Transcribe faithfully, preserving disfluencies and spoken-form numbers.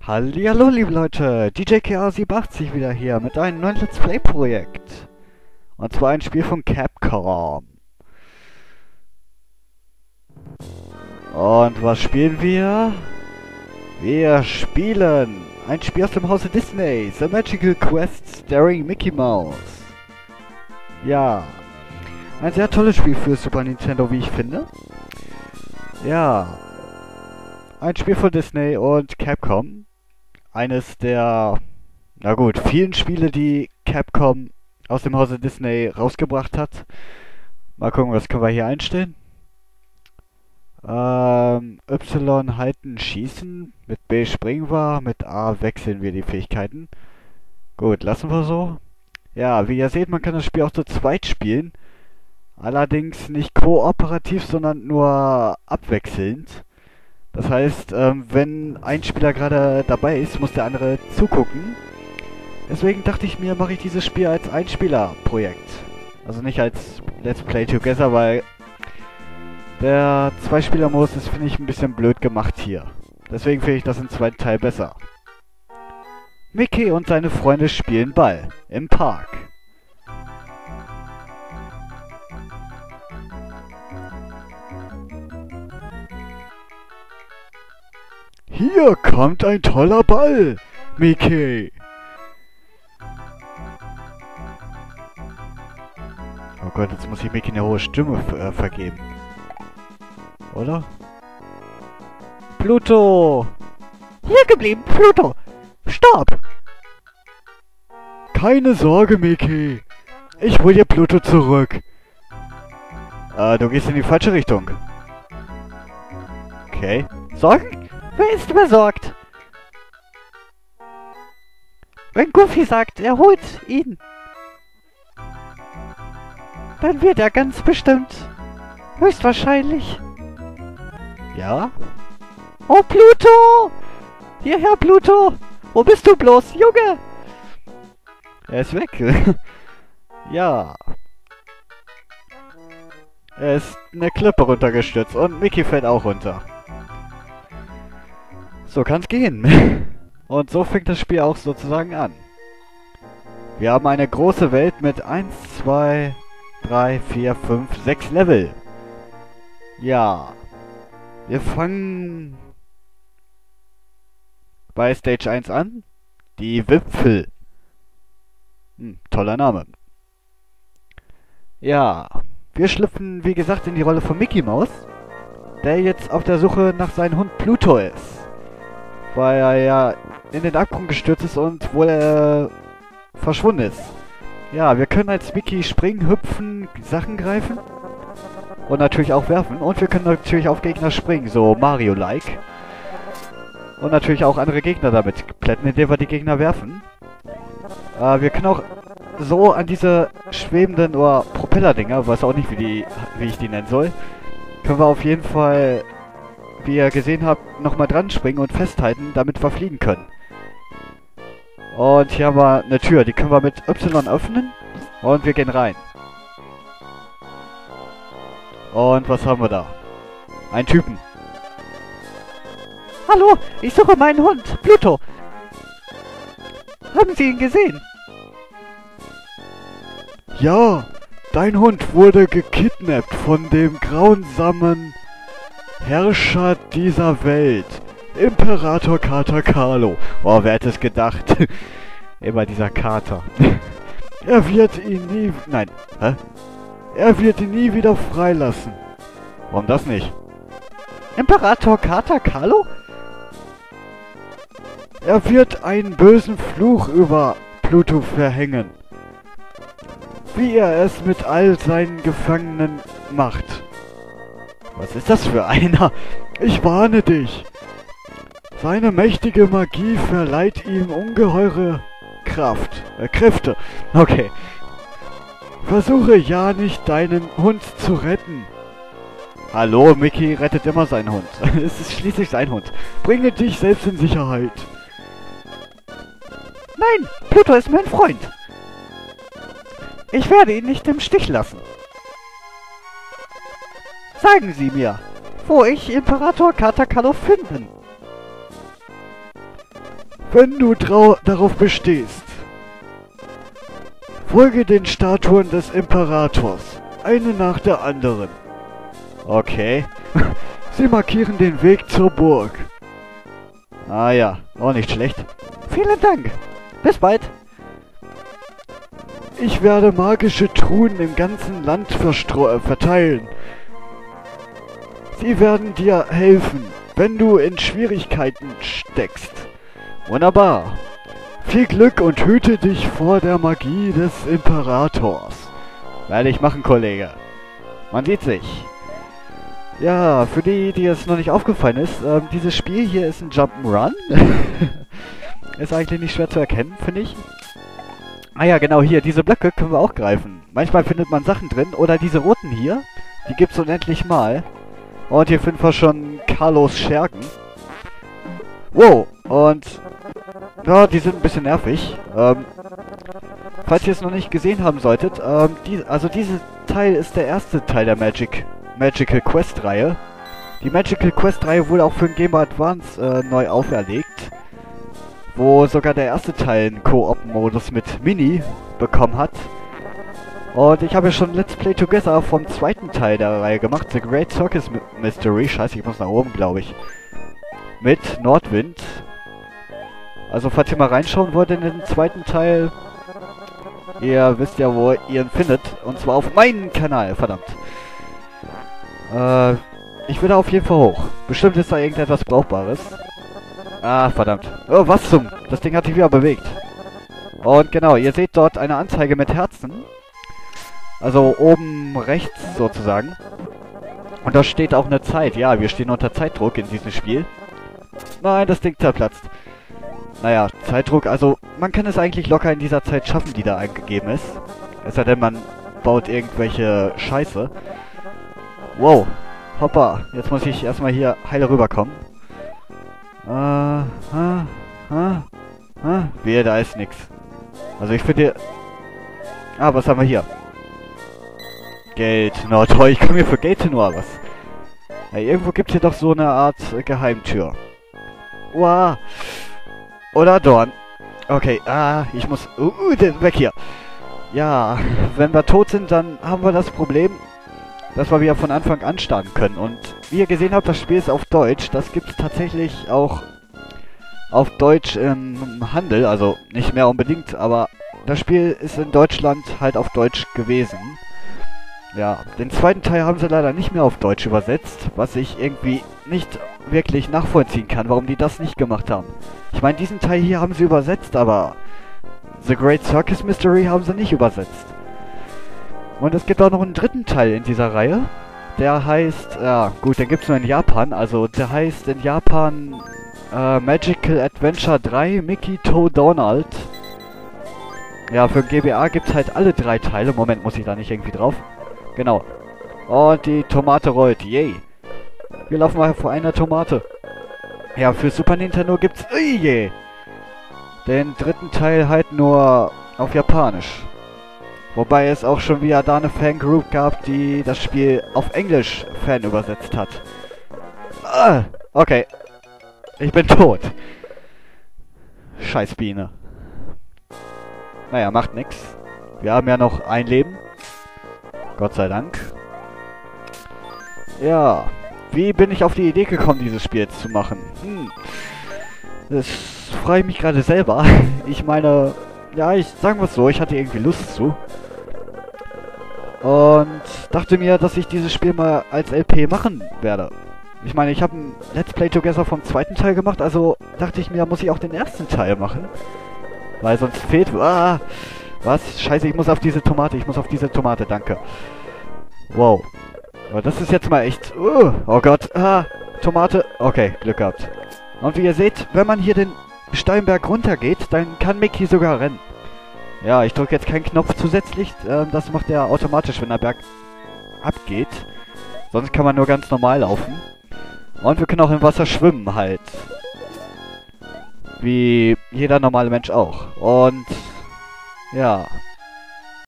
Hallihallo, liebe Leute, D J K R siebenundachtzig wieder hier mit einem neuen Let's Play Projekt. Und zwar ein Spiel von Capcom. Und was spielen wir? Wir spielen ein Spiel aus dem Hause Disney, The Magical Quest starring Mickey Mouse. Ja, ein sehr tolles Spiel für Super Nintendo, wie ich finde. Ja, ein Spiel von Disney und Capcom. Eines der, na gut, vielen Spiele, die Capcom aus dem Hause Disney rausgebracht hat. Mal gucken, was können wir hier einstellen. Ähm, Y halten, schießen. Mit B springen wir, mit A wechseln wir die Fähigkeiten. Gut, lassen wir so. Ja, wie ihr seht, man kann das Spiel auch zu zweit spielen. Allerdings nicht kooperativ, sondern nur abwechselnd. Das heißt, ähm, wenn ein Spieler gerade dabei ist, muss der andere zugucken. Deswegen dachte ich mir, mache ich dieses Spiel als Einspieler-Projekt. Also nicht als Let's Play Together, weil der Zwei-Spieler-Modus ist, finde ich, ein bisschen blöd gemacht hier. Deswegen finde ich das im zweiten Teil besser. Mickey und seine Freunde spielen Ball im Park. Hier kommt ein toller Ball, Mickey. Oh Gott, jetzt muss ich Mickey eine hohe Stimme äh, vergeben. Oder? Pluto! Hier geblieben, Pluto! Stopp! Keine Sorge, Mickey. Ich hol dir Pluto zurück. Äh, du gehst in die falsche Richtung. Okay. Sorgen? Wer ist besorgt? Wenn Goofy sagt, er holt ihn, dann wird er ganz bestimmt, höchstwahrscheinlich. Ja? Oh, Pluto! Hierher, Pluto! Wo bist du bloß, Junge? Er ist weg. Ja. Er ist eine Klippe runtergestürzt und Mickey fällt auch runter. So kann's gehen. Und so fängt das Spiel auch sozusagen an. Wir haben eine große Welt mit eins, zwei, drei, vier, fünf, sechs Level. Ja. Wir fangen bei Stage eins an. Die Wipfel. Hm, toller Name. Ja. Wir schlüpfen, wie gesagt, in die Rolle von Mickey Mouse, der jetzt auf der Suche nach seinem Hund Pluto ist. Weil er ja in den Abgrund gestürzt ist und wohl äh, verschwunden ist. Ja, wir können als Mickey springen, hüpfen, Sachen greifen und natürlich auch werfen. Und wir können natürlich auf Gegner springen, so Mario-like. Und natürlich auch andere Gegner damit plätten, indem wir die Gegner werfen. Äh, wir können auch so an diese schwebenden oder Propeller-Dinger, weiß auch nicht, wie, die, wie ich die nennen soll, können wir auf jeden Fall, wie ihr gesehen habt, nochmal dran springen und festhalten, damit wir fliegen können. Und hier haben wir eine Tür, die können wir mit Y öffnen und wir gehen rein. Und was haben wir da? Ein Typen. Hallo, ich suche meinen Hund, Pluto. Haben Sie ihn gesehen? Ja, dein Hund wurde gekidnappt von dem grausamen Herrscher dieser Welt, Imperator Kater Carlo. Oh, wer hätte es gedacht? Immer dieser Kater. Er wird ihn nie... Nein. Hä? Er wird ihn nie wieder freilassen. Warum das nicht? Imperator Kater Carlo? Er wird einen bösen Fluch über Pluto verhängen. Wie er es mit all seinen Gefangenen macht. Was ist das für einer? Ich warne dich. Seine mächtige Magie verleiht ihm ungeheure Kraft. Äh, Kräfte. Okay. Versuche ja nicht, deinen Hund zu retten. Hallo, Mickey rettet immer seinen Hund. Es ist schließlich sein Hund. Bringe dich selbst in Sicherheit. Nein, Pluto ist mein Freund. Ich werde ihn nicht im Stich lassen. Sagen Sie mir, wo ich Imperator Kater Carlo finden. Wenn du trau darauf bestehst, folge den Statuen des Imperators, eine nach der anderen. Okay. Sie markieren den Weg zur Burg. Ah ja, auch nicht schlecht. Vielen Dank. Bis bald. Ich werde magische Truhen im ganzen Land verstro- verteilen. Sie werden dir helfen, wenn du in Schwierigkeiten steckst. Wunderbar. Viel Glück und hüte dich vor der Magie des Imperators. Werde ich machen, Kollege. Man sieht sich. Ja, für die, die es noch nicht aufgefallen ist, ähm, dieses Spiel hier ist ein Jump'n'Run. Ist eigentlich nicht schwer zu erkennen, finde ich. Ah ja, genau, hier, diese Blöcke können wir auch greifen. Manchmal findet man Sachen drin. Oder diese roten hier, die gibt's unendlich mal. Und hier finden wir schon Carlos Schergen. Wow, und ja, die sind ein bisschen nervig. Ähm, falls ihr es noch nicht gesehen haben solltet, ähm, die, also dieser Teil ist der erste Teil der Magic Magical Quest Reihe. Die Magical Quest Reihe wurde auch für den Game Boy Advance äh, neu auferlegt, wo sogar der erste Teil einen Koop-Modus mit Mini bekommen hat. Und ich habe ja schon Let's Play Together vom zweiten Teil der Reihe gemacht, The Great Circus Mystery. Scheiße, ich muss nach oben, glaube ich. Mit Nordwind. Also falls ihr mal reinschauen wollt in den zweiten Teil, ihr wisst ja, wo ihr ihn findet. Und zwar auf meinem Kanal, verdammt. Äh, ich will da auf jeden Fall hoch. Bestimmt ist da irgendetwas Brauchbares. Ah, verdammt. Oh, was zum? Das Ding hat sich wieder bewegt. Und genau, ihr seht dort eine Anzeige mit Herzen. Also oben rechts sozusagen. Und da steht auch eine Zeit. Ja, wir stehen unter Zeitdruck in diesem Spiel. Nein, das Ding zerplatzt. Naja, Zeitdruck, also man kann es eigentlich locker in dieser Zeit schaffen, die da eingegeben ist. Es sei denn, man baut irgendwelche Scheiße. Wow, hoppa, jetzt muss ich erstmal hier heil rüberkommen. Äh, ha, ha, ha, wehe, da ist nix. Also ich finde hier... Ah, was haben wir hier? Geld, na toll, ich komme hier für Geld nur was. Ja, irgendwo gibt es hier doch so eine Art äh, Geheimtür. Wow. Oder Dorn. Okay, ah, ich muss... Uh, uh, weg hier. Ja, wenn wir tot sind, dann haben wir das Problem, dass wir wieder von Anfang an starten können. Und wie ihr gesehen habt, das Spiel ist auf Deutsch. Das gibt es tatsächlich auch auf Deutsch im Handel. Also nicht mehr unbedingt, aber das Spiel ist in Deutschland halt auf Deutsch gewesen. Ja, den zweiten Teil haben sie leider nicht mehr auf Deutsch übersetzt, was ich irgendwie nicht wirklich nachvollziehen kann, warum die das nicht gemacht haben. Ich meine, diesen Teil hier haben sie übersetzt, aber The Great Circus Mystery haben sie nicht übersetzt. Und es gibt auch noch einen dritten Teil in dieser Reihe. Der heißt, ja gut, den gibt es nur in Japan. Also der heißt in Japan äh, Magical Adventure drei Mickey Toe Donald. Ja, für G B A gibt es halt alle drei Teile. Moment, muss ich da nicht irgendwie drauf? Genau. Und die Tomate rollt. Yay. Wir laufen mal vor einer Tomate. Ja, für Super Nintendo gibt's... Ui, je. Den dritten Teil halt nur auf Japanisch. Wobei es auch schon wieder da eine Fangroup gab, die das Spiel auf Englisch Fan übersetzt hat. Ah, okay. Ich bin tot. Scheiß Biene. Naja, macht nix. Wir haben ja noch ein Leben. Gott sei Dank. Ja. Wie bin ich auf die Idee gekommen, dieses Spiel jetzt zu machen? Hm. Das frage ich mich gerade selber. Ich meine, ja, ich sagen wir es so, ich hatte irgendwie Lust zu. Und dachte mir, dass ich dieses Spiel mal als L P machen werde. Ich meine, ich habe ein Let's Play Together vom zweiten Teil gemacht, also dachte ich mir, muss ich auch den ersten Teil machen. Weil sonst fehlt... Ah, was? Scheiße, ich muss auf diese Tomate, ich muss auf diese Tomate, danke. Wow. Aber das ist jetzt mal echt... Uh, oh Gott, ah, Tomate. Okay, Glück gehabt. Und wie ihr seht, wenn man hier den Steinberg runtergeht, dann kann Mickey sogar rennen. Ja, ich drücke jetzt keinen Knopf zusätzlich, äh, das macht er automatisch, wenn der Berg abgeht. Sonst kann man nur ganz normal laufen. Und wir können auch im Wasser schwimmen halt. Wie jeder normale Mensch auch. Und ja,